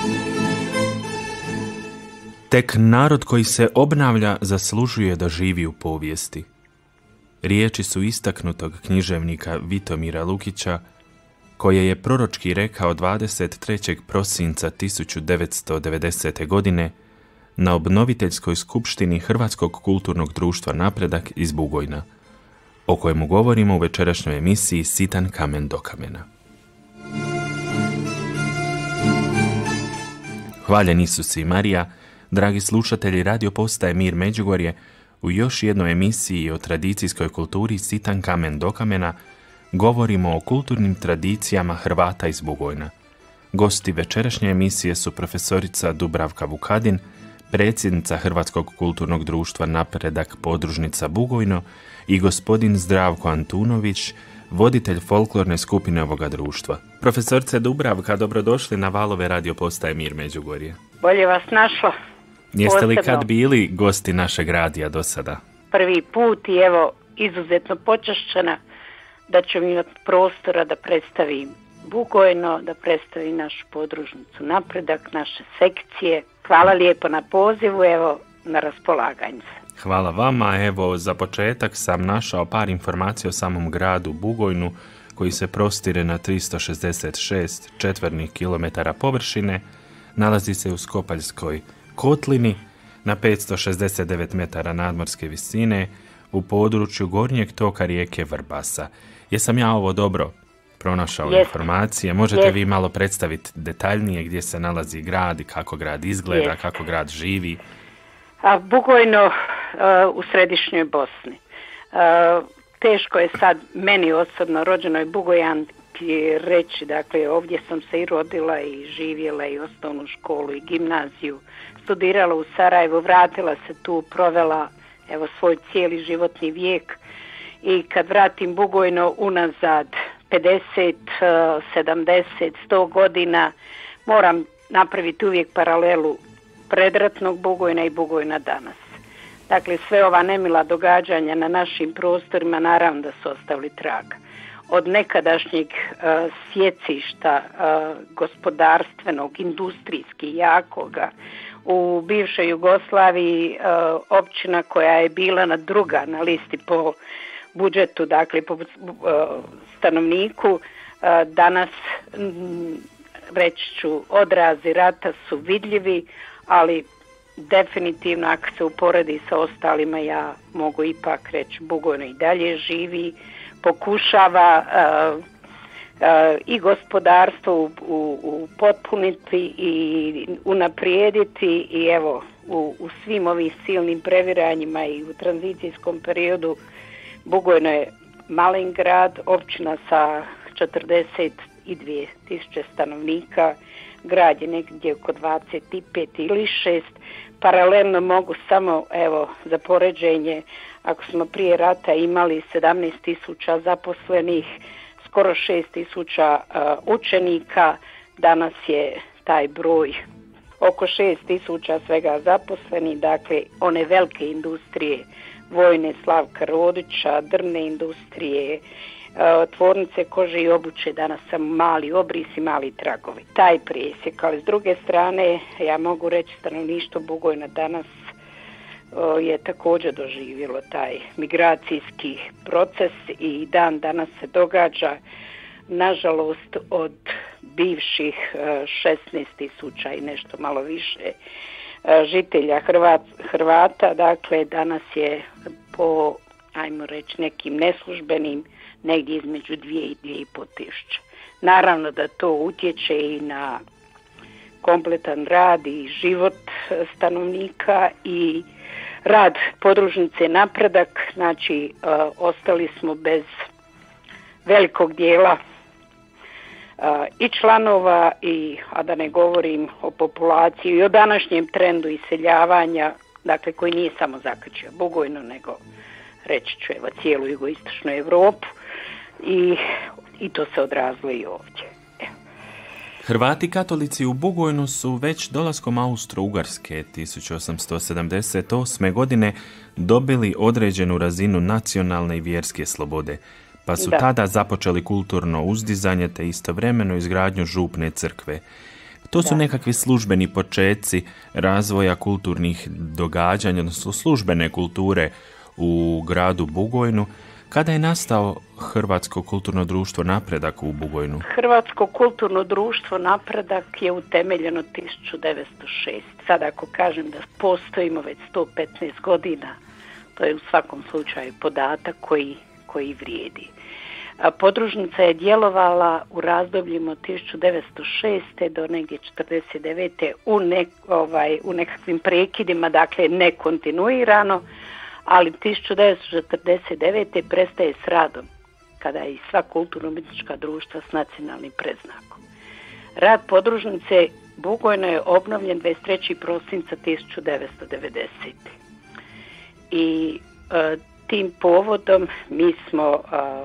Tek narod koji se obnavlja zaslužuje da živi u povijesti. Riječi su istaknutog književnika Vitomira Lukića, koje je proročki rekao 23. prosinca 1990. godine na obnoviteljskoj skupštini Hrvatskog kulturnog društva Napredak iz Bugojna, o kojemu govorimo u večerašnjoj emisiji Sitan kamen do kamena. Hvaljen Isus i Marija, dragi slušatelji radio postaje Mir Međugorje, u još jednoj emisiji o tradicijskoj kulturi Sitan kamen do kamena govorimo o kulturnim tradicijama Hrvata iz Bugojna. Gosti večerašnje emisije su profesorica Dubravka Vukadin, predsjednica Hrvatskog kulturnog društva Napredak podružnica Bugojno i gospodin Zdravko Antunović, voditelj folklorne skupine ovoga društva. Profesorice Dubravka, dobrodošli na valove radio postaje Mir Međugorje. Bolje vas našlo. Jeste li kad bili gosti našeg radija do sada? Prvi put i evo izuzetno počašćena da ću imati prostora da predstavim Bugojno, da predstavim našu podružnicu Napredak, naše sekcije. Hvala lijepo na pozivu, evo na raspolaganju. Hvala vama, evo za početak sam našao par informacija o samom gradu Bugojnu koji se prostire na 366 četvornih kilometara površine, nalazi se u Skopaljskoj kotlini na 569 metara nadmorske visine u području gornjeg toka rijeke Vrbasa. Jesam ja ovo dobro pronašao informacije? Možete vi malo predstaviti detaljnije gdje se nalazi grad i kako grad izgleda, kako grad živi? Bugojno u središnjoj Bosni. Teško je sad meni osobno rođenoj Bugojanki reći, dakle ovdje sam se i rodila i živjela i osnovnu školu i gimnaziju, studirala u Sarajevu, vratila se tu, provela evo svoj cijeli životni vijek i kad vratim Bugojno unazad 50, 70, 100 godina moram napraviti uvijek paralelu predratnog Bugojna i Bugojna danas. Dakle, sve ova nemila događanja na našim prostorima naravno da su ostavili trag. Od nekadašnjeg sjecišta gospodarstvenog, industrijski jakoga, u bivšoj Jugoslaviji općina koja je bila druga na listi po budžetu, dakle po stanovniku, danas reći ću odrazi rata su vidljivi, ali definitivno ako se uporedi sa ostalima ja mogu ipak reći Bugojno i dalje živi, pokušava i gospodarstvo upotpuniti i unaprijediti i evo u svim ovim silnim previranjima i u tranzicijskom periodu Bugojno je malen grad, općina sa 42.000 stanovnika, grad je negdje oko 25 ili 6. Paralelno mogu samo, evo, za poređenje, ako smo prije rata imali 17.000 zaposlenih, skoro 6.000 učenika, danas je taj broj oko 6.000 svega zaposlenih, dakle one velike industrije, vojne Slavka Rodića, drvne industrije, tvornice kože i obuće, danas sam mali obrisi, mali tragovi. Taj presjek, ali s druge strane ja mogu reći stanovništvo Bugojna danas je također doživjelo taj migracijski proces i dan danas se događa, nažalost od bivših 16.000 i nešto malo više žitelja Hrvata, dakle danas je po, ajmo reći, nekim neslužbenim negdje između 2 i 2,5 tisuće. Naravno da to utječe i na kompletan rad i život stanovnika i rad podružnice Napredak, znači ostali smo bez velikog dijela i članova a da ne govorim o populaciji i o današnjem trendu iseljavanja, dakle koji nije samo zakačio Bugojno, nego reći ću evo cijelu jugoistočnu Europu i to se odrazilo i ovdje. Hrvati katolici u Bugojnu su već dolaskom Austro-Ugarske 1878. godine dobili određenu razinu nacionalne i vjerske slobode, pa su tada započeli kulturno uzdizanje te istovremeno izgradnju župne crkve. To su nekakvi službeni počeci razvoja kulturnih događanja, odnosno službene kulture u gradu Bugojnu. Kada je nastao Hrvatsko kulturno društvo Napredak u Bugojnu? Hrvatsko kulturno društvo Napredak je utemeljeno 1906. Sada ako kažem da postojimo već 115 godina, to je u svakom slučaju podatak koji vrijedi. Podružnica je djelovala u razdobljima od 1906. do negdje 1949. u nekakvim prekidima, dakle ne kontinuirano, ali 1949. prestaje s radom, kada je i sva kulturno-umjetnička društva s nacionalnim predznakom. Rad podružnice Bugojna je obnovljen 23. prosinca 1990. I tim povodom mi smo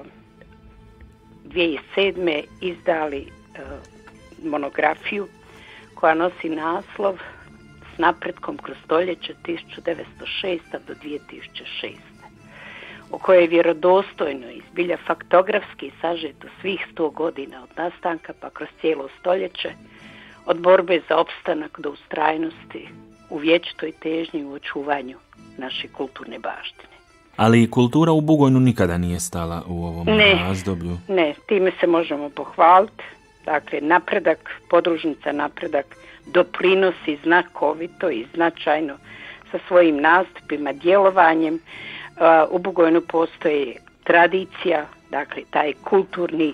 2007. izdali monografiju koja nosi naslov S napretkom kroz stoljeće 1906. do 2006. u kojoj je vjerodostojno i zbilja faktografski sažeto svih 100 godina od nastanka pa kroz cijelo stoljeće, od borbe za opstanak do ustrajnosti u vječitoj težnji u očuvanju naše kulturne baštine. Ali kultura u Bugojnu nikada nije stala u ovom razdoblju? Ne, time se možemo pohvaliti. Dakle, Napredak, podružnica Napredak doprinosi znakovito i značajno sa svojim nastupima, djelovanjem. U Bugojnu postoji tradicija, dakle taj kulturni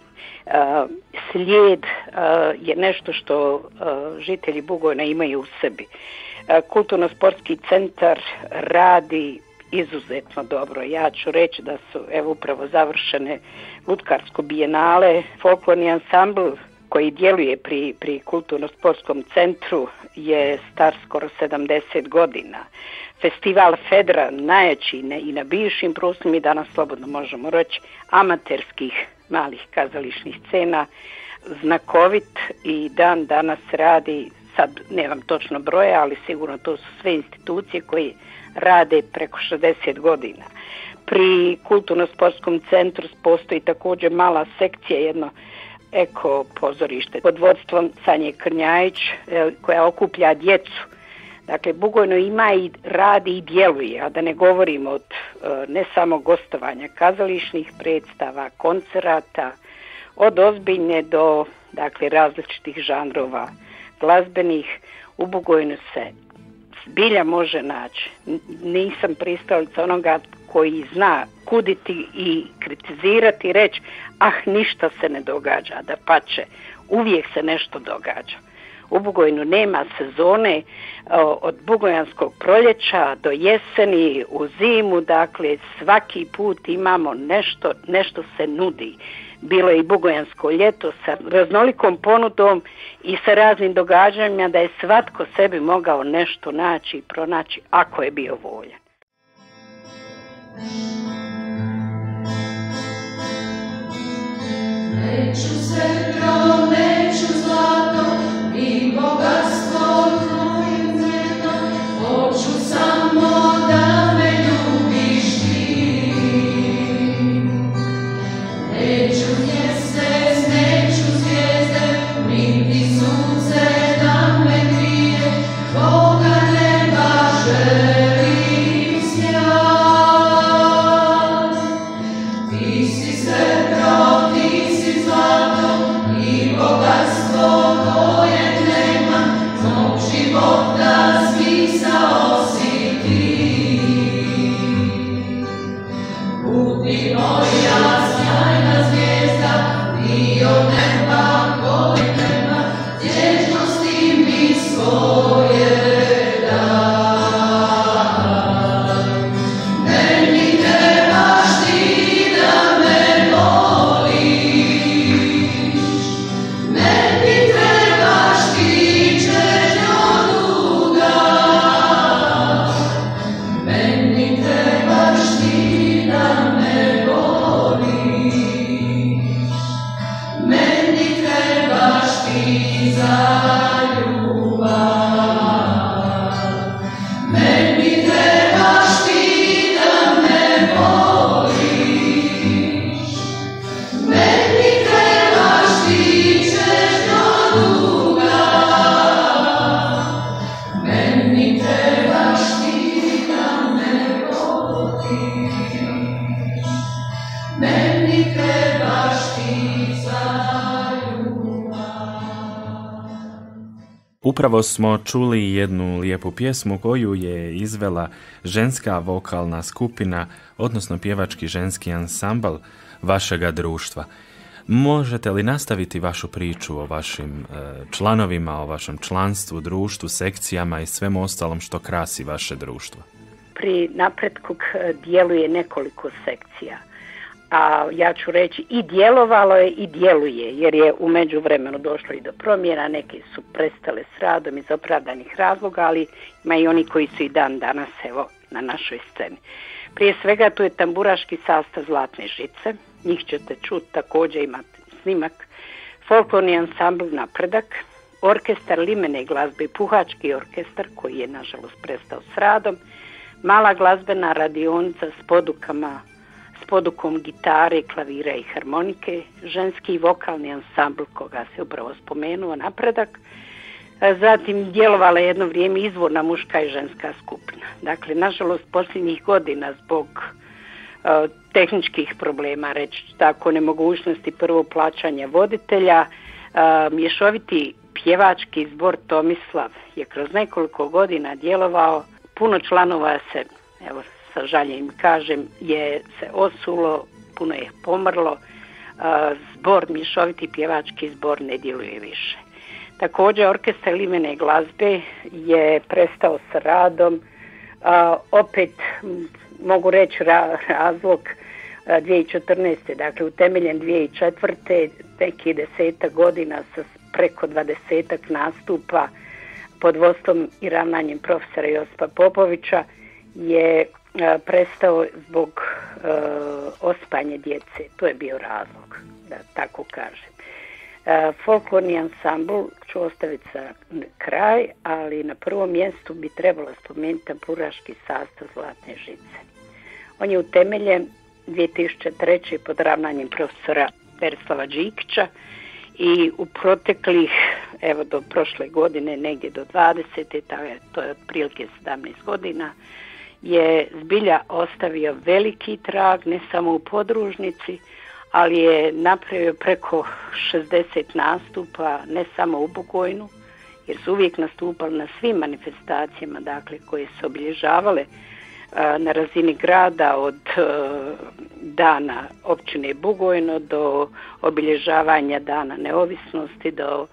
slijed je nešto što žitelji Bugojna imaju u sebi. Kulturno-sportski centar radi izuzetno dobro. Ja ću reći da su upravo završene lutkarsko bijenale, folklorni ansambl koji djeluje pri kulturno-sportskom centru je star skoro 70 godina. Festival Fedra najjači i na bivšim prostorima i danas slobodno možemo reći amaterskih malih kazališnih scena, znakovit i dan danas radi, sad nemam točno broja, ali sigurno to su sve institucije koje rade preko 60 godina. Pri kulturno-sportskom centru postoji također mala sekcija, jedno eko pozorište pod vodstvom Sanje Krnjajić koja okuplja djecu. Dakle, Bugojno ima i radi i djeluje, a da ne govorimo od ne samo gostovanja kazališnih predstava, koncerata, od ozbiljne do različitih žanrova glazbenih. U Bugojnu se zbilja može naći. Nisam pristalica onoga koji zna kuditi i kritizirati i reći ništa se ne događa, dapače, uvijek se nešto događa. U Bugojnu nema sezone, od bugojanskog proljeća do jeseni, u zimu, dakle svaki put imamo nešto se nudi. Bilo je i bugojansko ljeto sa raznolikom ponudom i sa raznim događanjima da je svatko sebi mogao nešto naći i pronaći ako je bio voljan. Neću srebro, neću zlato i bogatstvo tvojim cvjetom, hoću samo da me ljubiš ti. Neću mjesec, neću zvijezde, niti sunce da me grije, tvoga neba želim sjaj. Ti si srebro, ti si zlato i bogatstvo koje nema, mog života smisao si ti. Budi moja sjajna zvijezda, ti od neba koji nema, vječnosti mi svoje daj. Meni trebaš ti da me voliš, meni trebaš ti čežnjo duga, meni trebaš ti da me voliš, meni trebaš ti za ljubav, meni trebaš ti da me voliš, meni trebaš ti čežnjo duga, Upravo smo čuli jednu lijepu pjesmu koju je izvela ženska vokalna skupina, odnosno pjevački ženski ansambl vašega društva. Možete li nastaviti vašu priču o vašim članovima, o vašem članstvu, društvu, sekcijama i svemu ostalom što krasi vaše društvo? Pri Napretku djeluje nekoliko sekcija, a ja ću reći i djelovalo je i djeluje, jer je u međuvremenu došlo i do promjena, neke su prestale s radom iz opravdanih razloga, ali ima i oni koji su i dan danas evo na našoj sceni. Prije svega tu je tamburaški sastav Zlatne žice, njih ćete čuti, također imati snimak, folklorni ansambl Napredak, orkestar limene glazbe i puhački orkestar koji je nažalost prestao s radom, mala glazbena radionica s podukom gitare, klavira i harmonike, ženski vokalni ansambl koga se upravo spomenuo Napredak, zatim djelovala jedno vrijeme izvorna muška i ženska skupina. Dakle, nažalost, posljednjih godina zbog tehničkih problema, reći tako, nemogućnosti prvo plaćanja voditelja, mješoviti pjevački zbor Tomislav je kroz nekoliko godina djelovao. Puno članova se, evo sa žaljenjem kažem, je se osulo, puno je pomrlo, zbor, mješoviti pjevački zbor ne djeluje više. Također orkestar limene glazbe je prestao s radom, opet mogu reći razlog 2014. Dakle utemeljen 2004. neki 10 godina sa preko 20 nastupa pod vodstvom i ravnanjem profesora Josipa Popovića je prestao zbog ospanje djece. To je bio razlog, da tako kažem. Folklorni ansambl ću ostaviti za kraj, ali na prvom mjestu bi trebalo spomenuti tamburaški sastav Zlatne žice. On je utemeljen 2003. pod ravnanjem profesora Berislava Đikića i u proteklih, evo do prošle godine, negdje do 20. to je otprilike 17 godina, je zbilja ostavio veliki trag, ne samo u podružnici, ali je napravio preko 60 nastupa, ne samo u Bugojnu, jer su uvijek nastupali na svim manifestacijama, dakle, koje su obilježavale na razini grada od dana općine Bugojno do obilježavanja dana neovisnosti, do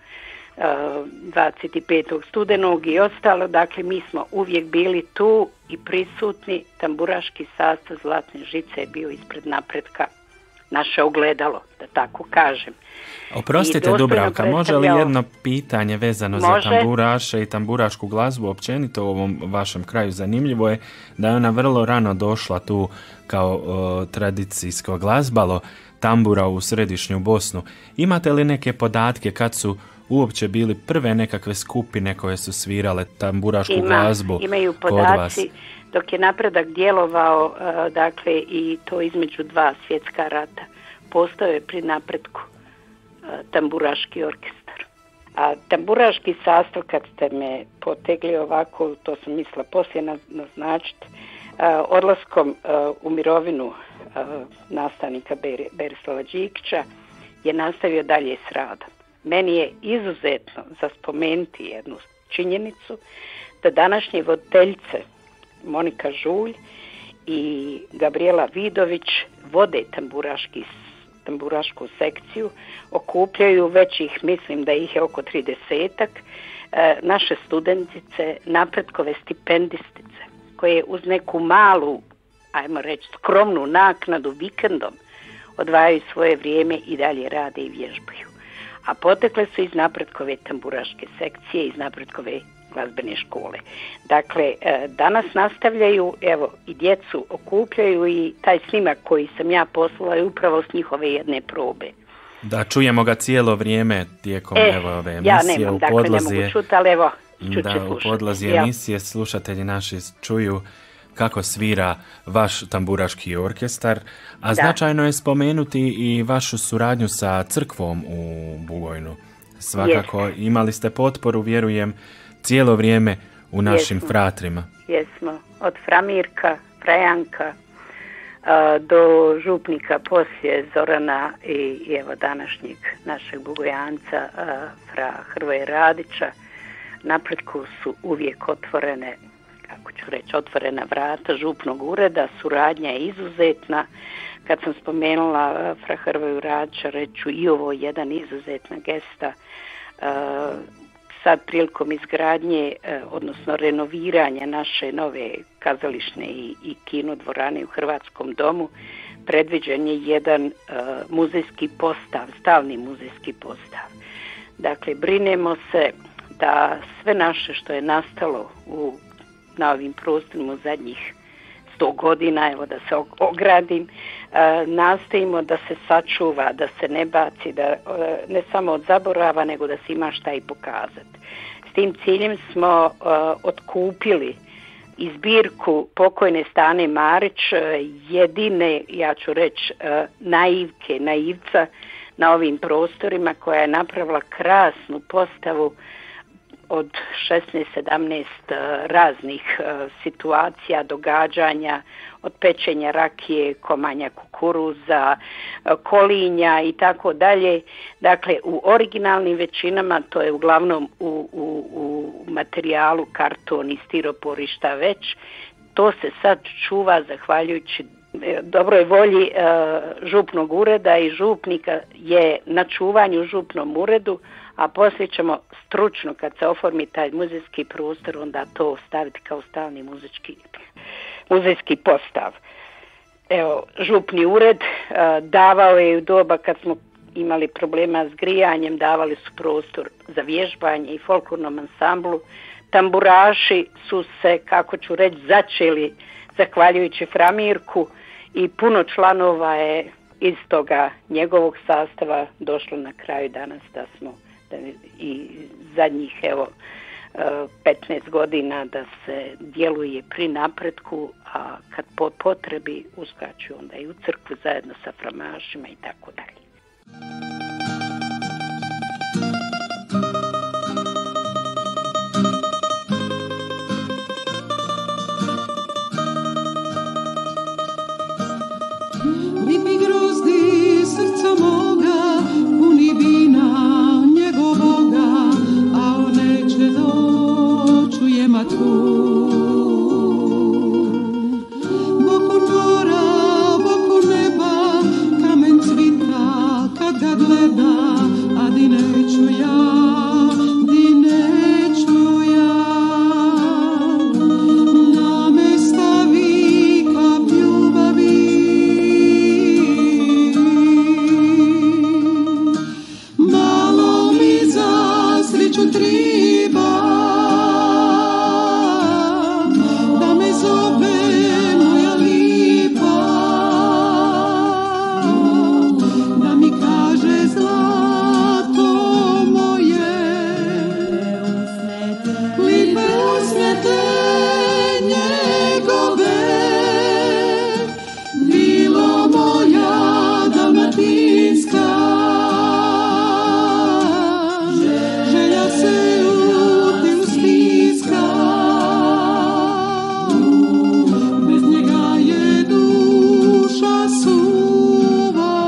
25. studenog i ostalo. Dakle, mi smo uvijek bili tu i prisutni. Tamburaški sastav Zlatne žice je bio ispred Napretka, naše ogledalo, da tako kažem. Oprostite Dubravka, može li jedno pitanje vezano za tamburaše i tamburašku glazbu općenito u ovom vašem kraju? Zanimljivo je da je ona vrlo rano došla tu kao tradicijsko glazbalo tambura u središnju Bosnu. Imate li neke podatke kad su uopće bili prve nekakve skupine koje su svirale tamburašku glazbu imaju kod podaci, vas? dok je Napredak djelovao, dakle, i to između 2 svjetska rata, postao je pri Napretku tamburaški orkestar. A tamburaški sastav, kad ste me potegli ovako, to sam mislila poslije naznačiti, odlaskom u mirovinu nastavnika Berislava Đikića je nastavio dalje s radom. Meni je izuzetno za spomenuti jednu činjenicu da današnje voditeljice Monika Žulj i Gabriela Vidović vode tamburašku sekciju, okupljaju već ih, mislim da ih je oko 30-ak, naše studentice, Napretkove stipendistice, koje uz neku malu, ajmo reći, skromnu naknadu vikendom odvajaju svoje vrijeme i dalje rade i vježbaju. A potekle su iz Napretkove tamburaške sekcije, iz Napretkove glazbene škole. Dakle, danas nastavljaju, evo, i djecu okupljaju i taj snimak koji sam ja poslala je upravo s njihove jedne probe. Da, čujemo ga cijelo vrijeme tijekom ove emisije. Ja nemam, dakle, ne mogu čuti, ali evo, čut će slušati. U podlazi emisije slušatelji naši čuju kako svira vaš tamburaški orkestar, a značajno je spomenuti i vašu suradnju sa crkvom u Bugojnu. Svakako imali ste potporu, vjerujem, cijelo vrijeme u našim fratrima. Jesmo, od Framirka, Frajanka do župnika poslije Zorana i evo današnjeg našeg Bugojanca, fra Hrvoje Radića. napretku su uvijek otvorene, kako ću reći, otvorena vrata župnog ureda, suradnja je izuzetna. Kad sam spomenula fra Hrvoju Rača, reću i ovo jedan izuzetna gesta. Sad prilikom izgradnje, odnosno renoviranja naše nove kazališne i kino dvorane u Hrvatskom domu, predviđen je jedan muzejski postav, stalni muzejski postav. Dakle, brinemo se da sve naše što je nastalo na ovim prostorima u zadnjih 100 godina, evo da se ogradim, nastojimo da se sačuva, da se ne baci, da ne samo od zaborava, nego da se ima šta i pokazati. S tim ciljem smo otkupili i zbirku pokojne Stane Marić, jedine, ja ću reći, naivca na ovim prostorima, koja je napravila krasnu postavu od 16-17 raznih situacija, događanja, od pečenja rakije, komanja kukuruza, kolinja i tako dalje. Dakle, u originalnim većinama, to je uglavnom u materijalu, karton i stiropor i šta već, to se sad čuva zahvaljujući dobroj volji župnog ureda i župnika je na čuvanju u župnom uredu, a poslije ćemo stručno, kad se oformi taj muzejski prostor, onda to staviti kao stalni muzejski postav. Evo, župni ured davao je u doba kad smo imali problema s grijanjem, davali su prostor za vježbanje i folklornom ansamblu. Tamburaši su se, kako ću reći, začeli zahvaljujući Framirku i puno članova je iz toga njegovog sastava došlo na kraju danas da smo i zadnjih 15 godina da se djeluje pri napretku, a kad po potrebi uskaču onda i u crkvu zajedno sa framašima i tako dalje. Lipi grozdi srca moga, puni vina njegovoga, a on neće doći matku. Bokon mora, bokon neba, kamen cvita kad ga gleda, a di neću ja, di neću ja. Na me stavi kap ljubavi, malo mi za sreću triba, da me zove moja lipa, da mi kaže zlato moje, lipe usne te njegove, bilo moja dalmatinska. Želja se u tilu stiska, bez njega je duša suva,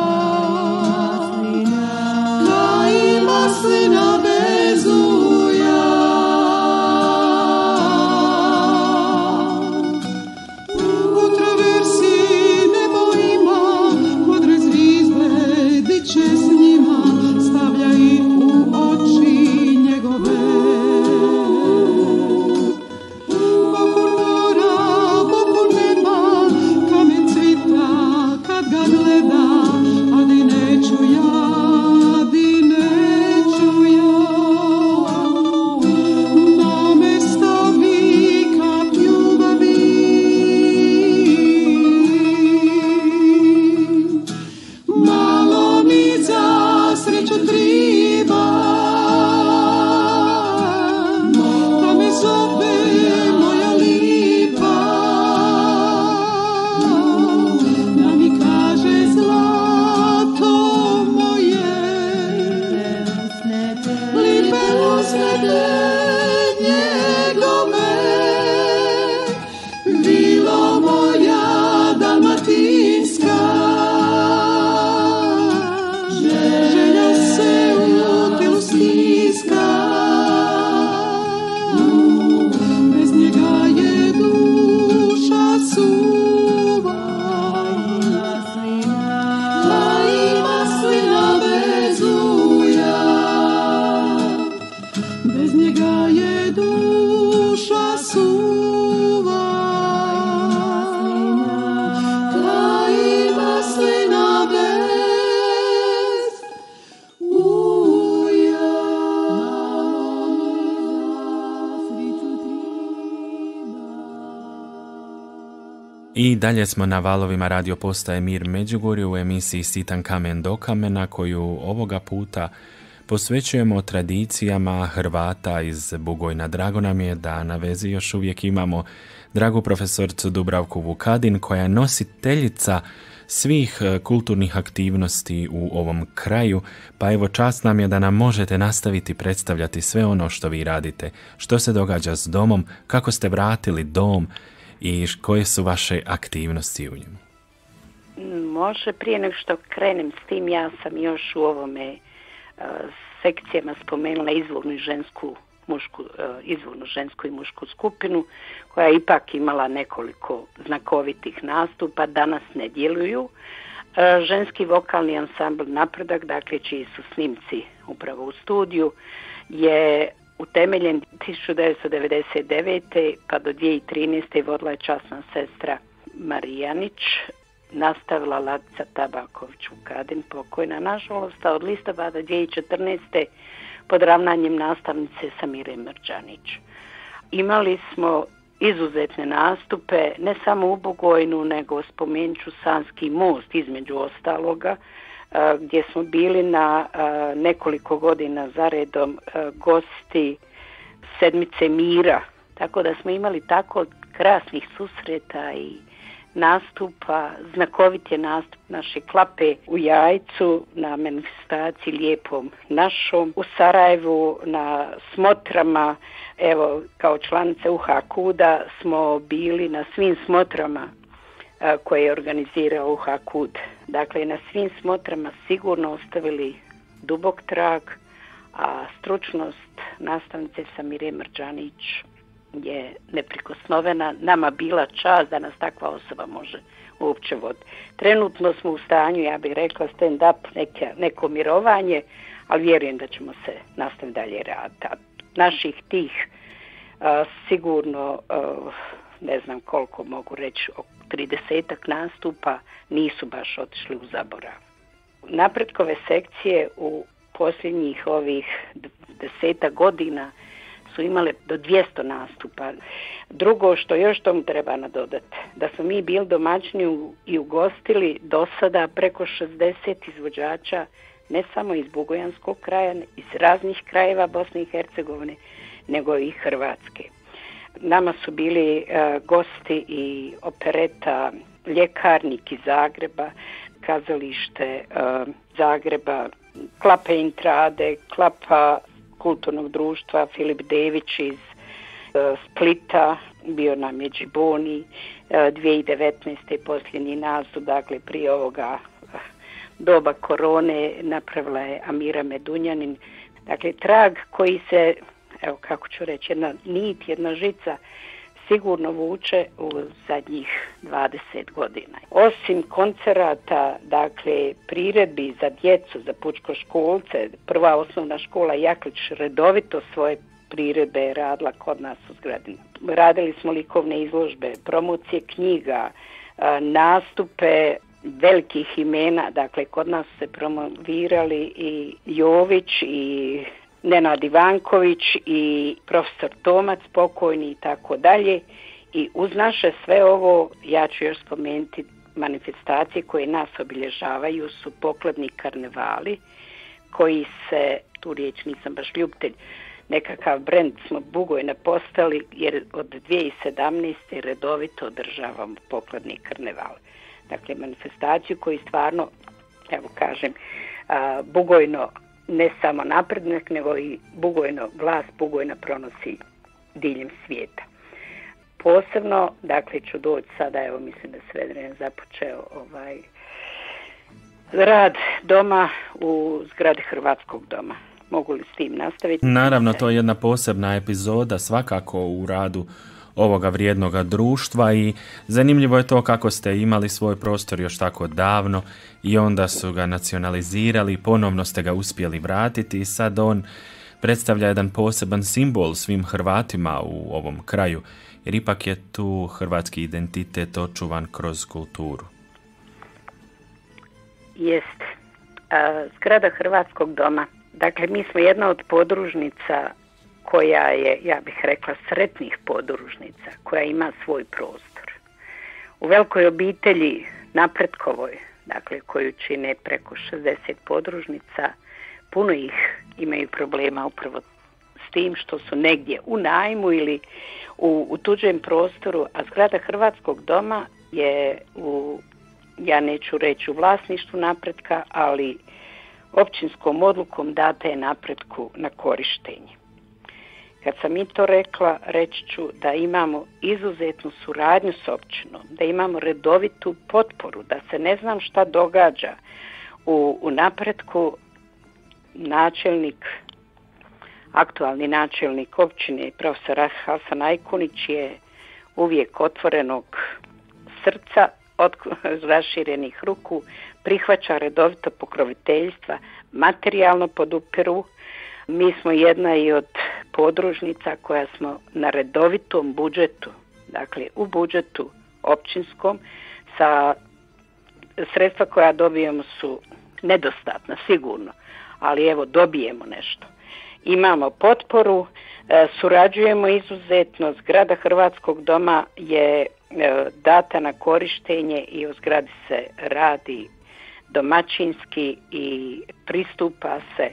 ka i maslina bez uja. U traversi nebo ima, modre zvizde diće s njima, stavlja ih u oči njegove. Bokon mora, bokon neba, kamen cvita kad ga gleda, a di neću ja, di neću ja. Na me stavi kap ljubavi, malo mi za sreću triba, da me zove moja lipa, da mi kaže zlato moje, lipe usne njegove, bilo moja dalmatinska. Želja se u tilu stiska, uz njega je duša suva. Kraj maslina bez uja. I dalje smo na valovima radio postaje Mir Međugorje u emisiji Sitan kamen do kamena, koju ovoga puta posvećujemo tradicijama Hrvata iz Bugojna. Drago nam je da na vezi još uvijek imamo dragu profesoricu Dubravku Vukadin, koja je nositeljica svih kulturnih aktivnosti u ovom kraju, pa evo čast nam je da nam možete nastaviti predstavljati sve ono što vi radite, što se događa s domom, kako ste vratili dom i koje su vaše aktivnosti u njemu. Može, prije nego što krenem s tim, ja sam još u ovome sekcijama spomenula izvornu žensku i mušku skupinu, koja je ipak imala nekoliko znakovitih nastupa, danas ne djeluju. Ženski vokalni ansambl Napredak, dakle čiji su snimci upravo u studiju, je utemeljen 1999. pa do 2013. vodila je časna sestra Marijanić, nastavila Latica Tabaković Vukadin, pokojna nažalost, a od listopada 2014. pod ravnanjem nastavnice Samire Mrđanić. Imali smo izuzetne nastupe, ne samo u Bugojnu, nego spomenut ću Sanski most između ostaloga, gdje smo bili na nekoliko godina zaredom gosti Sedmice mira. Tako da smo imali tako krasnih susreta i nastupa. Znakovit je nastup naše Klape u Jajcu na manifestaciji Lijepom našom, u Sarajevu na smotrama. Evo, kao članica UHA-KUD-a smo bili na svim smotrama koje je organizirao UHA-KUD. Dakle, na svim smotrama sigurno ostavili dubok trag, a stručnost nastavnice Samire Mrđanić je neprikosnovena. Nama bila čast da nas takva osoba može uopće voditi. Trenutno smo u stanju, ja bih rekla, stand-up, neko mirovanje, ali vjerujem da ćemo se nastaviti dalje raditi. Naših tih sigurno, ne znam koliko mogu reći, 30-ak nastupa nisu baš otišli u zaborav. Napretkove sekcije u posljednjih ovih 10 godina su imale do 200 nastupa. Drugo što još tomu treba nadodati, da smo mi bili domaćini i ugostili do sada preko 60 izvođača, ne samo iz Bugojanskog kraja, iz raznih krajeva Bosne i Hercegovine, nego i Hrvatske. Nama su bili gosti i opereta Ljekarnik iz Zagreba, kazalište Zagreba, Klape Intrade, Klapa kulturnog društva Filip Dević iz Splita, bio nam je Džiboni, 2019. posljednji nastup, dakle prije ovoga doba korone napravila je Amira Medunjanin. Dakle, trag koji se, evo kako ću reći, jedna nit, jedna žica sigurno vuče u zadnjih 20 godina. Osim koncerata, dakle, priredbi za djecu, za pučkoškolce, prva osnovna škola Jaklić redovito svoje priredbe je radila kod nas u zgradi. Radili smo likovne izložbe, promocije knjiga, nastupe velikih imena, dakle, kod nas se promovirali i Jović i Nenad Ivanković i profesor Tomac pokojni i tako dalje. I uz naše sve ovo, ja ću još spomenuti manifestacije koje nas obilježavaju, su pokladni karnevali koji se, tu riječ nisam baš ljubitelj, nekakav brend smo Bugojna postali, jer od 2017. redovito održavamo pokladni karneval. Dakle, manifestaciju koji stvarno, evo kažem, Bugojno ne samo Napredak, nego i Bugojno, glas Bugojna pronosi diljem svijeta. Posebno, dakle, ću doći sada, evo mislim da se vrijeme započeo rad doma u zgradi Hrvatskog doma. Mogu li s tim nastaviti? Naravno, to je jedna posebna epizoda svakako u radu ovoga vrijednoga društva i zanimljivo je to kako ste imali svoj prostor još tako davno i onda su ga nacionalizirali, ponovno ste ga uspjeli vratiti i sad on predstavlja jedan poseban simbol svim Hrvatima u ovom kraju, jer ipak je tu hrvatski identitet očuvan kroz kulturu. Jeste. Zgrada Hrvatskog doma. Dakle, mi smo jedna od podružnica koja je, ja bih rekla, sretnih podružnica, koja ima svoj prostor. U velikoj obitelji napretkovoj, dakle, koju čine preko 60 podružnica, puno ih imaju problema upravo s tim što su negdje u najmu ili u tuđem prostoru, a zgrada Hrvatskog doma je ja neću reći u vlasništvu napretka, ali općinskom odlukom data je napretku na korištenje. Kad sam i to rekla, reći ću da imamo izuzetnu suradnju s općinom, da imamo redovitu potporu, da se ne znam šta događa u napretku. Načelnik, aktualni načelnik općine, profesor Hasan Ajkunić, je uvijek otvorenog srca, raširenih ruku, prihvaća redovito pokroviteljstva, materijalno podupiru. Mi smo jedna i od podružnica koja smo na redovitom budžetu, dakle u budžetu općinskom, sa sredstva koja dobijemo su nedostatna, sigurno, ali evo dobijemo nešto. Imamo potporu, surađujemo izuzetno, zgrada Hrvatskog doma je data na korištenje i o zgradi se radi domaćinski i pristupa se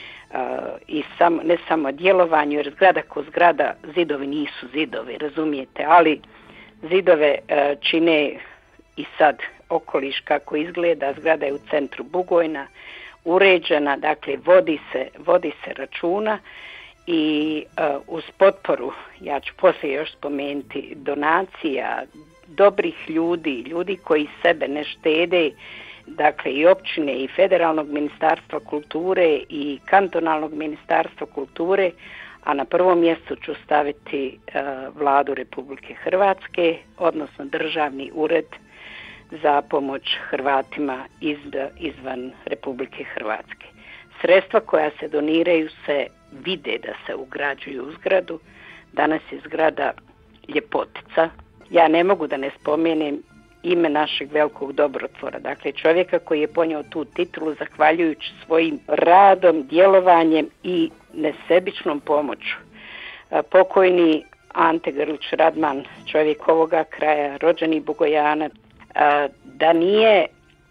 i ne samo djelovanju, jer zgrada ko zgrada, zidovi nisu zidovi, razumijete, ali zidove čine i sad okoliš kako izgleda. Zgrada je u centru Bugojna, uređena, dakle vodi se računa i uz potporu, ja ću poslije još spomenuti, donacija dobrih ljudi koji sebe ne štede, dakle i općine i Federalnog ministarstva kulture i kantonalnog ministarstva kulture, a na prvom mjestu ću staviti Vladu Republike Hrvatske, odnosno Državni ured za pomoć Hrvatima izvan Republike Hrvatske. Sredstva koja se doniraju se vide da se ugrađuju u zgradu. Danas je zgrada ljepotica. Ja ne mogu da ne spomenem ime našeg velikog dobrotvora, dakle čovjeka koji je ponio tu titulu zahvaljujući svojim radom, djelovanjem i nesebičnom pomoću. Pokojni Ante Grlić Radman, čovjek ovoga kraja, rođeni Bugojanac, da nije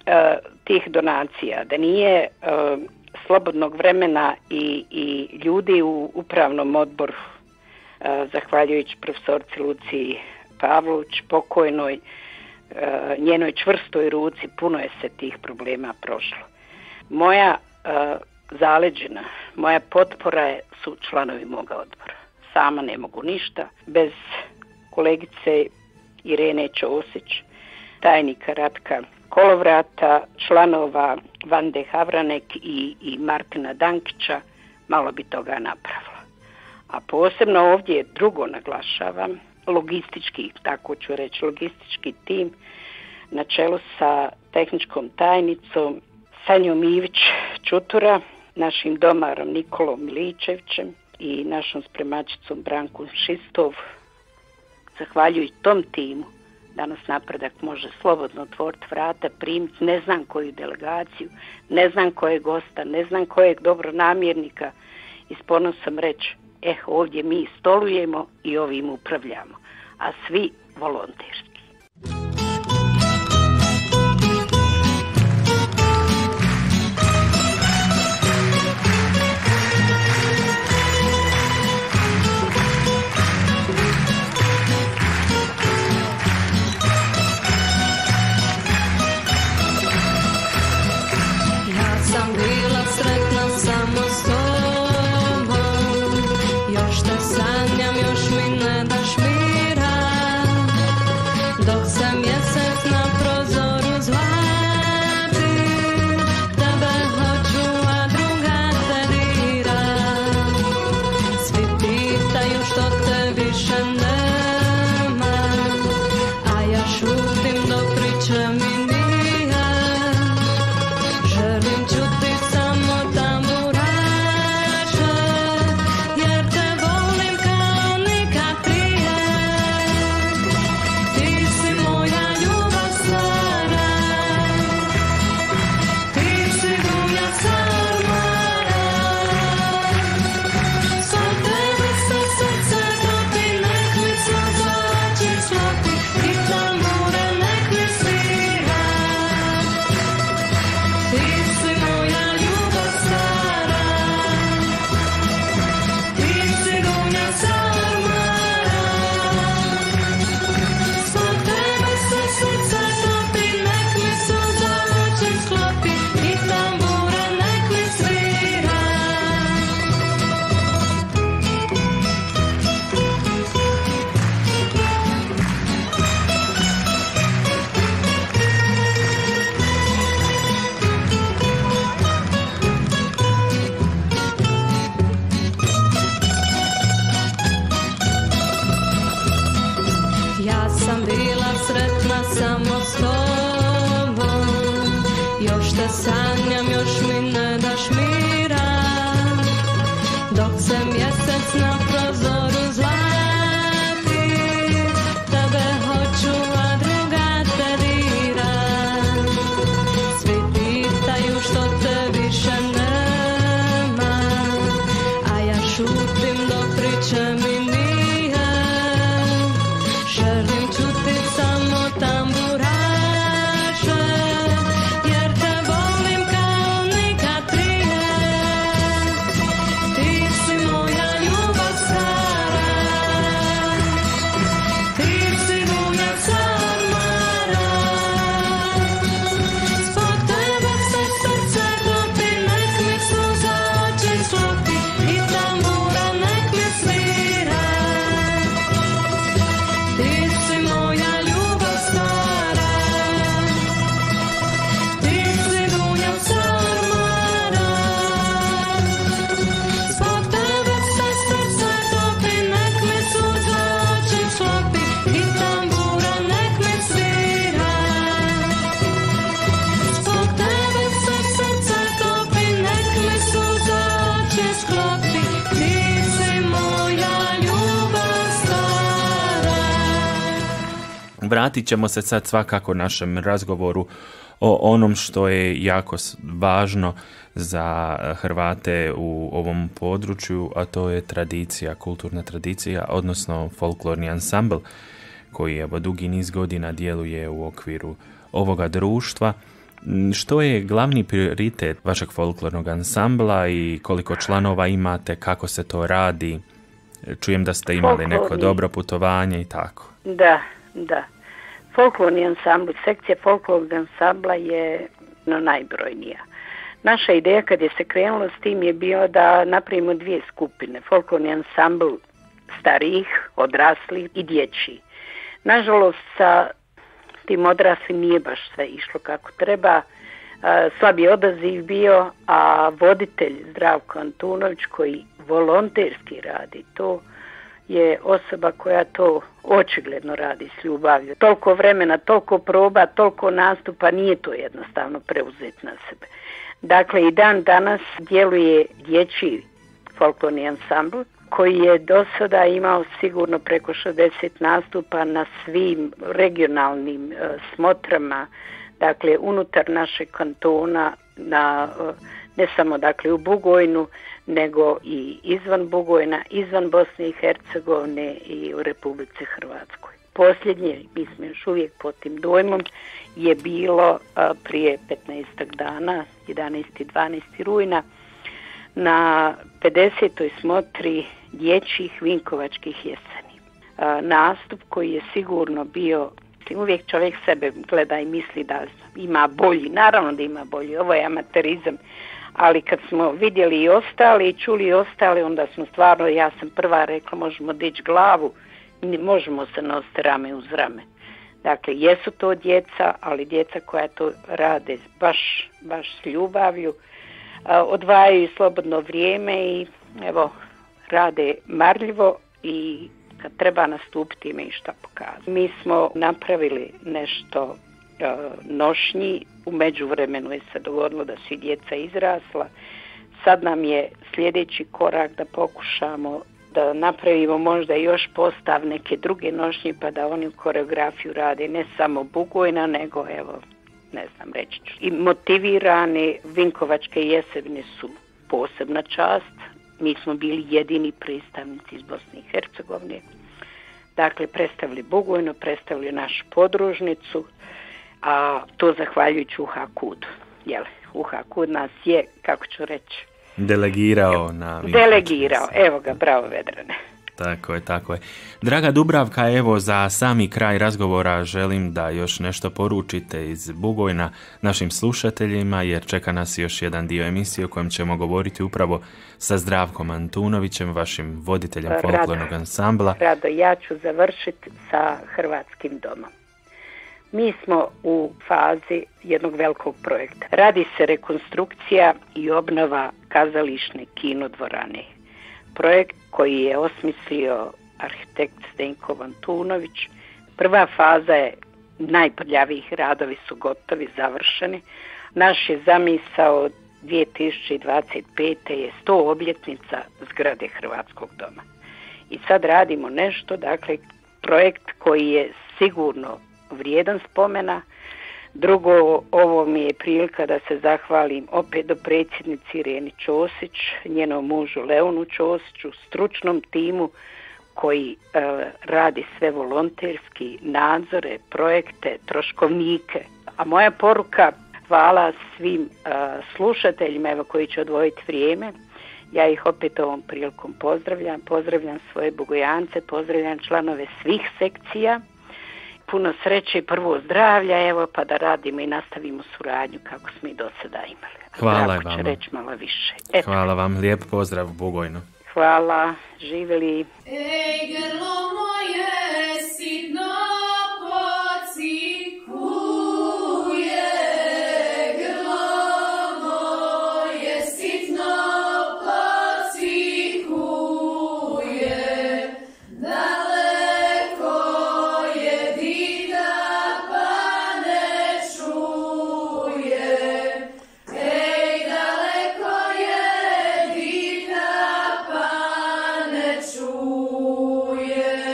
tih donacija, da nije slobodnog vremena i ljudi u upravnom odboru, zahvaljujući profesorci Luciji Pavlović, pokojnoj, njenoj čvrstoj ruci, puno je se tih problema prošlo. Moja zaleđina, moja potpora su članovi moga odbora. Sama ne mogu ništa, bez kolegice Irene Ćosić, tajnika Ratka Kolovrata, članova Vande Havranek i Martina Dankića, malo bi toga napravila. A posebno ovdje drugo naglašavam, logistički, tako ću reći, logistički tim na čelu sa tehničkom tajnicom Sanjom Ivić Čutura, našim domarom Nikolom Miličevićem i našom spremačicom Brankom Šistov. Zahvaljujući tom timu danas napredak može slobodno otvoriti vrata, primiti ne znam koju delegaciju, ne znam kojeg gosta, ne znam kojeg dobronamjernika i s ponosom reći, ovdje mi stolujemo i ovim upravljamo, a svi volonterski. vratit ćemo se sad svakako našem razgovoru o onom što je jako važno za Hrvate u ovom području, a to je tradicija, kulturna tradicija, odnosno folklorni ansambl koji evo dugi niz godina djeluje u okviru ovoga društva. Što je glavni prioritet vašeg folklornog ansambla i koliko članova imate, kako se to radi? Čujem da ste imali neko dobro putovanje i tako. Da. Folklorni ansambl, sekcija folklornog ansambla je najbrojnija. Naša ideja kad je se krenulo s tim je bilo da napravimo dvije skupine. Folklorni ansambl starijih, odraslih i dječjih. Nažalost, sa tim odraslim nije baš sve išlo kako treba. Slab je odaziv bio, a voditelj Zdravko Antunović koji volonterski radi to, je osoba koja to očigledno radi s ljubavlju. Toliko vremena, toliko proba, toliko nastupa, nije to jednostavno preuzeti na sebe. Dakle, i dan danas djeluje dječji folklorni ansambl koji je do sada imao sigurno preko 60 nastupa na svim regionalnim smotrama, dakle unutar našeg kantona, ne samo dakle u Bugojnu, nego i izvan Bugojna, izvan Bosne i Hercegovine i u Republici Hrvatskoj. Posljednje, mi smo još uvijek pod tim dojmom, je bilo prije 15 dana, 11. i 12. rujna, na 50. smotri dječjih Vinkovačkih jeseni. Nastup koji je sigurno bio, uvijek čovjek sebe gleda i misli da ima bolji, naravno da ima bolji, ovo je amaterizam, ali kad smo vidjeli i ostali i čuli i ostali, onda smo stvarno, ja sam prva rekla, možemo dići glavu, možemo se nositi rame uz rame. Dakle, jesu to djeca, ali djeca koja to rade baš s ljubavlju, odvajaju slobodno vrijeme i evo, rade marljivo i kad treba nastupiti imaju šta pokazati. Mi smo napravili nešto nošnji, u međuvremenu je se dogodilo da su i djeca izrasla. Sad nam je sljedeći korak da pokušamo da napravimo možda još postav neke druge nošnje pa da oni koreografiju rade ne samo Bugojna, nego evo, ne znam, reći ću. I motivirane Vinkovačke jeseni su posebna čast. Mi smo bili jedini predstavnici iz Bosne i Hercegovine. Dakle, predstavili Bugojno, predstavili našu podružnicu, a to zahvaljujući UHA-KUD. UHA-KUD nas je, kako ću reći, delegirao na Vinkovačke. Delegirao, evo ga, bravo Vedrane. Tako je. Draga Dubravka, evo za sami kraj razgovora želim da još nešto poručite iz Bugojna našim slušateljima, jer čeka nas još jedan dio emisije o kojem ćemo govoriti upravo sa Zdravkom Antunovićem, vašim voditeljem folklornog ansambla. Rado, ja ću završiti sa Hrvatskim domom. Mi smo u fazi jednog velikog projekta. Radi se rekonstrukcija i obnova kazališne kinodvorane. Projekt koji je osmislio arhitekt Zdenko Antunović. Prva faza je, najprljavijih radovi su gotovi, završeni. Naš je zamisao 2025. je 100 obljetnica zgrade Hrvatskog doma. I sad radimo nešto, dakle, projekt koji je sigurno vrijedan spomena. Drugo, ovo mi je prilika da se zahvalim opet do predsjednici Ireni Ćosić, njenom mužu Leonu Ćosiću, stručnom timu koji radi sve volonterski, nadzore, projekte, troškovnike. A moja poruka, hvala svim slušateljima evo, koji će odvojiti vrijeme. Ja ih opet ovom prilikom pozdravljam svoje Bugojance, pozdravljam članove svih sekcija. Puno sreće i prvo zdravlja, evo, pa da radimo i nastavimo suradnju kako smo i do sada imali. Hvala vam. Će reći malo više. Hvala vam, lijep pozdrav Bugojno. Hvala, živjeli. Ej, grlo moje, sitno pocikuje, grlo moje, sitno pocikuje, daleko je dida pa ne čuje, ej, daleko je dida pa ne čuje.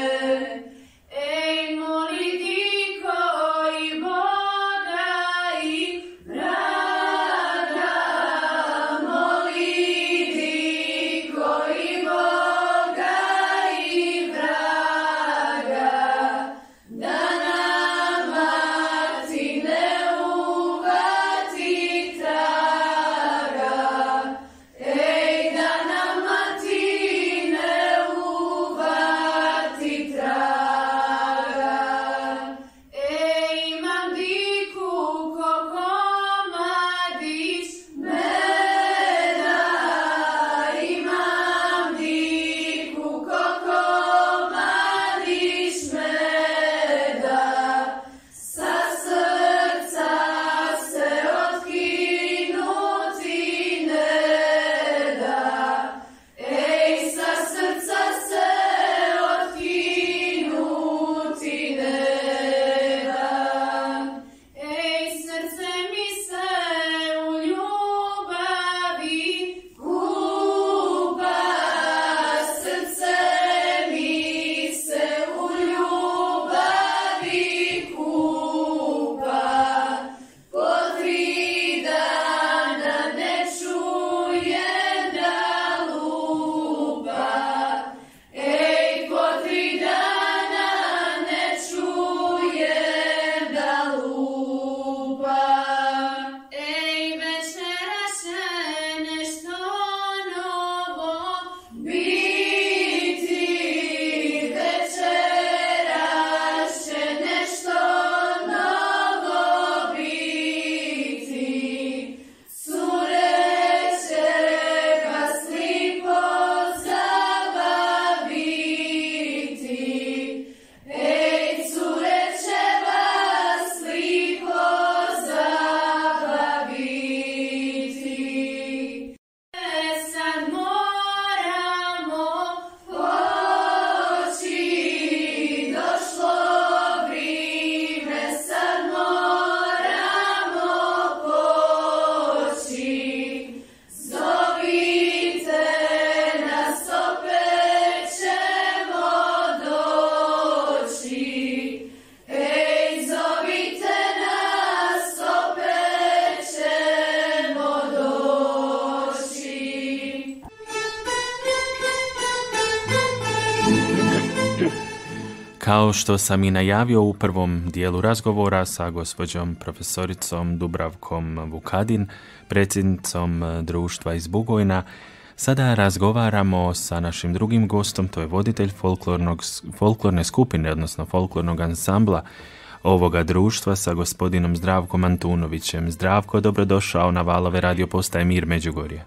Kao što sam i najavio u prvom dijelu razgovora sa gospođom profesoricom Dubravkom Vukadin, predsjednicom društva iz Bugojna, sada razgovaramo sa našim drugim gostom, to je voditelj folklorne skupine, odnosno folklornog ansambla ovoga društva, sa gospodinom Zdravkom Antunovićem. Zdravko, dobrodošao na valove radio postaje Mir Međugorje.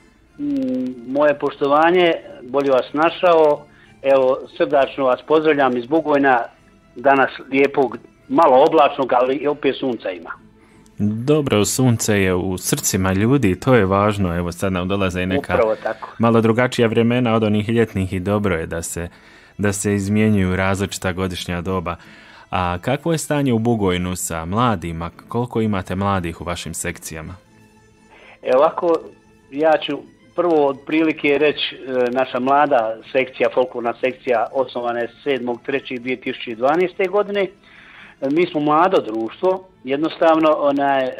Moje poštovanje, bolje vas našao. Evo, srdačno vas pozdravljam iz Bugojna, danas lijepog, malo oblačnog, ali opet sunca ima. Dobro, sunce je u srcima ljudi, to je važno. Evo sad nam dolaze i neka malo drugačija vremena od onih ljetnih i dobro je da se izmjenjuju različita godišnja doba. A kakvo je stanje u Bugojnu sa mladima? Koliko imate mladih u vašim sekcijama? Evo ovako, ja ću prvo otprilike reći, naša mlada sekcija, folklorna sekcija, osnovana je 7.3.2012. godine. Mi smo mlado društvo, jednostavno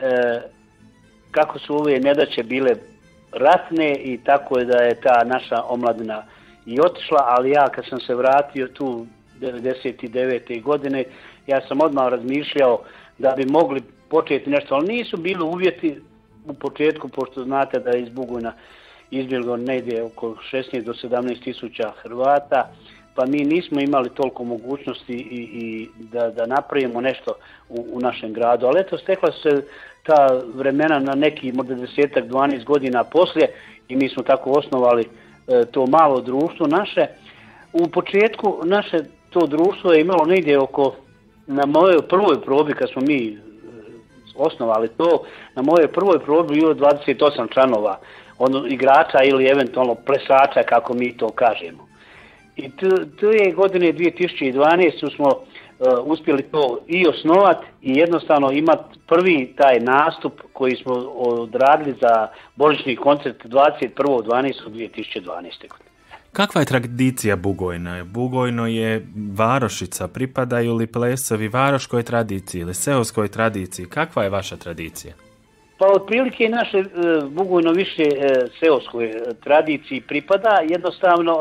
kako su ove nedaće bile ratne i tako je da je ta naša omladina i otišla, ali ja kad sam se vratio tu 1999. godine, ja sam odmah razmišljao da bi mogli početi nešto, ali nisu bili uvjeti u početku, pošto znate da je iz Bugojna izbjeglo negdje oko 16 do 17 tisuća Hrvata, pa mi nismo imali toliko mogućnosti i da napravimo nešto u našem gradu. Ali eto, stekla su se ta vremena na neki možda 10-12 godina poslije i mi smo tako osnovali to malo društvo naše. U početku naše to društvo je imalo negdje oko, na mojoj prvoj probi kad smo mi osnovali to, na mojoj prvoj probi bilo 28 članova, igrača ili eventualno plesača, kako mi to kažemo. I te godine 2012. smo uspjeli to i osnovati i jednostavno imati prvi taj nastup koji smo odradili za božićni koncert 21.12.2012. godine. Kakva je tradicija Bugojna? Bugojno je varošica, pripadaju li plesovi varoškoj tradiciji ili seoskoj tradiciji? Kakva je vaša tradicija? Pa otprilike naše Bugojno više seoskoj tradiciji pripada, jednostavno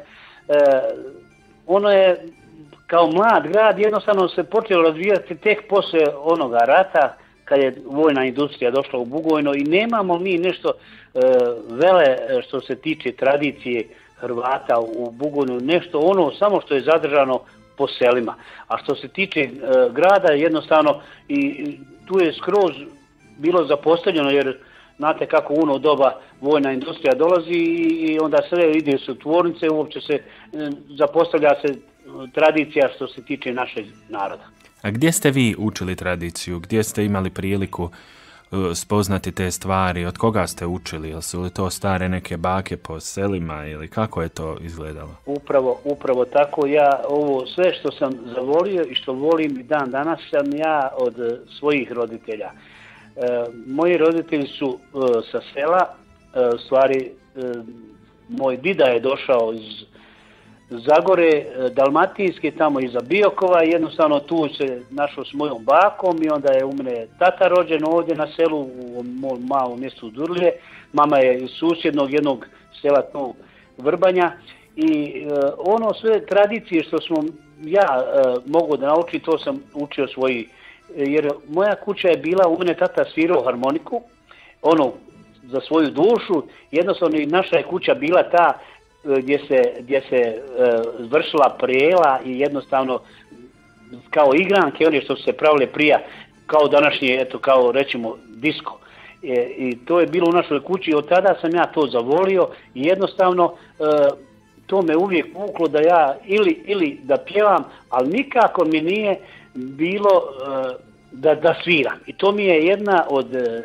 ono je kao mlad grad, jednostavno se počelo razvijati tek poslije onoga rata, kad je vojna industrija došla u Bugojno i nemamo mi nešto vele što se tiče tradicije Hrvata u Bugojnu, nešto ono samo što je zadržano po selima. A što se tiče grada, jednostavno i tu je skroz bilo zapostavljeno, jer znate kako u ono doba vojna industrija dolazi i onda sve ide su tvornice, uopće se zapostavlja se tradicija što se tiče našeg naroda. A gdje ste vi učili tradiciju? Gdje ste imali priliku spoznati te stvari? Od koga ste učili? Jel su li to stare neke bake po selima ili kako je to izgledalo? Upravo tako. Ja ovo sve što sam zavolio i što volim dan danas sam ja od svojih roditelja. Moji roditelji su sa sela, u stvari moj dida je došao iz Zagore, Dalmatinske, tamo iza Biokova, jednostavno tu se našao s mojom bakom i onda je u mene tata rođen ovdje na selu u mom malom mjestu Durlje, mama je iz susjednog jednog sela tu Vrbanja i ono sve tradicije što smo ja mogu da naučiti, to sam učio svoji, jer moja kuća je bila, u mene tata svirao harmoniku, ono za svoju dušu, jednostavno i naša je kuća bila ta gdje se vršila prela i jednostavno kao igranke, one što su se pravile prija, kao današnje, eto kao rećemo disko. I to je bilo u našoj kući, od tada sam ja to zavolio i jednostavno to me uvijek vuklo da ja ili da pjevam, ali nikako mi nije bilo da sviram. I to mi je jedna od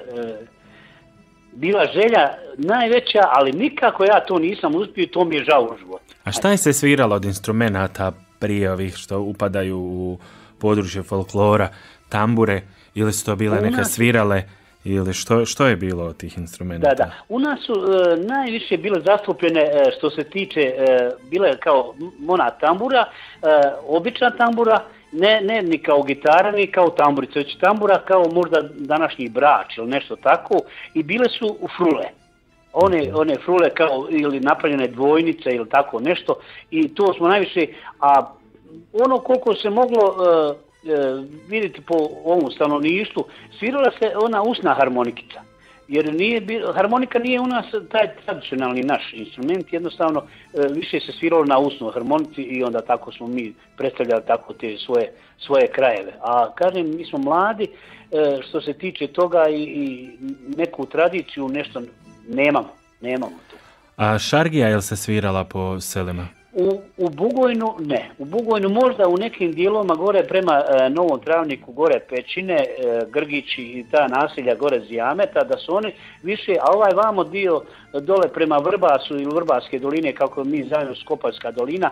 bila želja najveća, ali nikako ja to nisam uspio i to mi je žao u životu. A šta je se sviralo od instrumenata prije ovih što upadaju u područje folklora, tambure, ili su to bile neke svirale, ili što je bilo od tih instrumenta? Da. U nas su najviše bile zastupljene što se tiče, bile kao mona tambura, obična tambura, ne ni kao gitara, ni kao tamburica, već tambura kao možda današnji brač ili nešto tako, i bile su frule. one frule kao ili napravljene dvojnice ili tako nešto i to smo najviše, a ono koliko se moglo vidjeti po ovom stanovništvu, svirala se ona usna harmonikica. Jer harmonika nije u nas taj tradicionalni naš instrument, jednostavno više se sviralo na usnoj harmonici i onda tako smo mi predstavljali tako te svoje krajeve. A kažem, mi smo mladi, što se tiče toga i neku tradiciju nešto nemamo tu. A šargija je li se svirala po selima? U Bugojnu ne. U Bugojnu možda u nekim dijelovima gore prema Novom Travniku, gore Pećine, Grgići i ta naselja gore Zijameta, da su oni više, a ovaj vamo dio dole prema Vrbasu ili Vrbaske doline, kako mi zovemo Skopaljska dolina,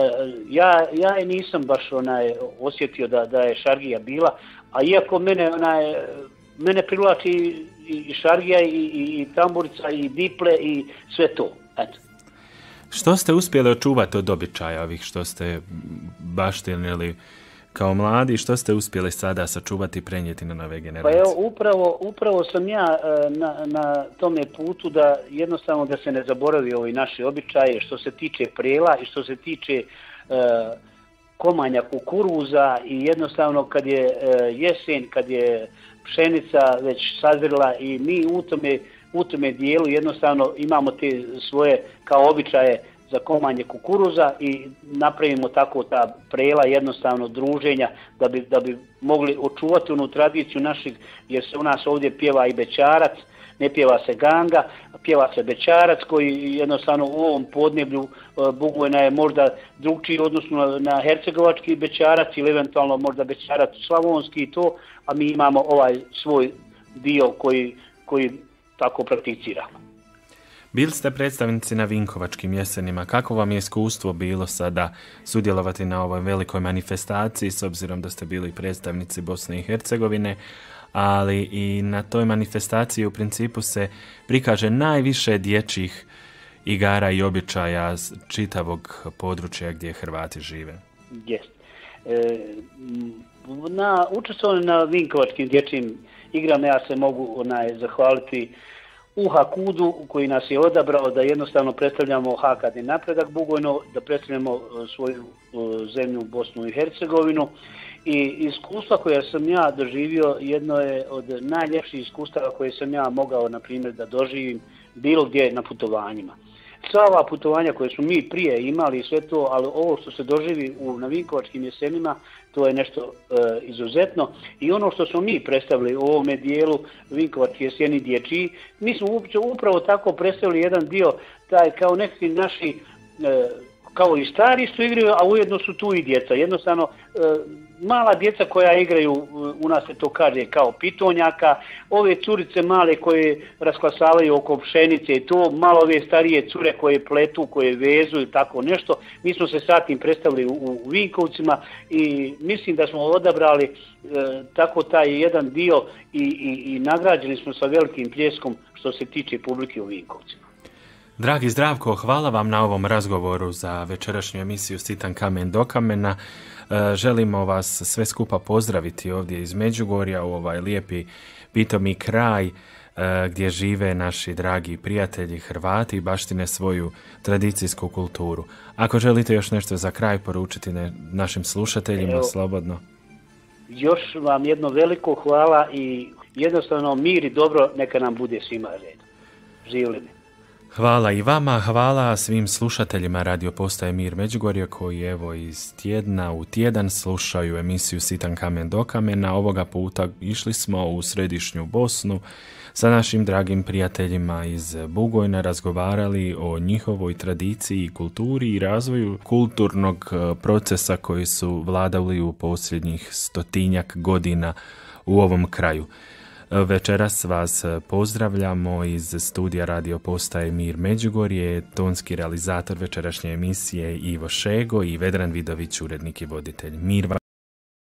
ja je nisam baš osjetio da je šargija bila, a iako mene privlači i šargija i tamburica i diple i sve to. Eto. Što ste uspjeli očuvati od običaja ovih što ste baštinili kao mladi, što ste uspjeli sada sačuvati i prenijeti na nove generacije? Pa evo, upravo sam ja na tome putu da jednostavno da se ne zaboravi ovi naši običaje što se tiče prela i što se tiče komanja kukuruza i jednostavno kad je jesen, kad je pšenica već sazrela i mi u tome dijelu jednostavno imamo te svoje kao običaje za komanje kukuruza i napravimo tako ta prela jednostavno druženja da bi mogli očuvati onu tradiciju naših, jer se u nas ovdje pjeva i bećarac, ne pjeva se ganga, pjeva se bećarac koji jednostavno u ovom podneblju Bugojna je možda drugčiji odnosno na hercegovački bećarac ili eventualno možda bećarac slavonski i to, a mi imamo ovaj svoj dio koji tako prakticiramo. Bili ste predstavnici na Vinkovačkim jesenima. Kako vam je iskustvo bilo sada sudjelovati na ovoj velikoj manifestaciji s obzirom da ste bili predstavnici Bosne i Hercegovine, ali i na toj manifestaciji u principu se prikaže najviše dječjih igara i običaja čitavog područja gdje Hrvati žive? Jest. Na učestvovanju na Vinkovačkim dječjim igrama ja se mogu zahvaliti UHAKUD-u koji nas je odabrao da jednostavno predstavljamo Hakadni napredak Bugojno, da predstavljamo svoju zemlju Bosnu i Hercegovinu. I iskustva koja sam ja doživio jedno je od najljepših iskustava koje sam ja mogao, na primjer, da doživim bilo gdje na putovanjima. Sva ova putovanja koje smo mi prije imali i sve to, ali ovo što se doživi na Vinkovačkim jesenima, to je nešto izuzetno. I ono što smo mi predstavili u ovome dijelu Vinkovački jeseni dječji, mi smo upravo tako predstavili jedan dio, taj kao neki naši, kao i stari su igraju, a ujedno su tu i djeca. Jednostavno, mala djeca koja igraju, u nas se to kaže kao pitonjaka, ove curice male koje rasklasavaju oko pšenice i to, malo ove starije cure koje pletu, koje vezu i tako nešto. Mi smo se sad tim predstavili u Vinkovcima i mislim da smo odabrali tako taj jedan dio i nagrađeni smo sa velikim pljeskom što se tiče publike u Vinkovcima. Dragi Zdravko, hvala vam na ovom razgovoru za večerašnju emisiju Sitan kamen do kamena. Želimo vas sve skupa pozdraviti ovdje iz Međugorja u ovaj lijepi pitomi kraj gdje žive naši dragi prijatelji Hrvati i baštine svoju tradicijsku kulturu. Ako želite još nešto za kraj poručiti našim slušateljima, slobodno. Još vam jedno veliko hvala i jednostavno mir i dobro neka nam bude svima redom. Živjeli mi. Hvala i vama, hvala svim slušateljima Radio Postaje Mir Međugorje koji evo iz tjedna u tjedan slušaju emisiju Sitan kamen do kamena. Ovoga puta išli smo u središnju Bosnu sa našim dragim prijateljima iz Bugojna, razgovarali o njihovoj tradiciji, kulturi i razvoju kulturnog procesa koji su vladali u posljednjih 100-tinjak godina u ovom kraju. Večeras vas pozdravljamo iz studija Radio Postaje Mir Međugorje, tonski realizator večerašnje emisije Ivo Šego i Vedran Vidović, urednik i voditelj. Mir vam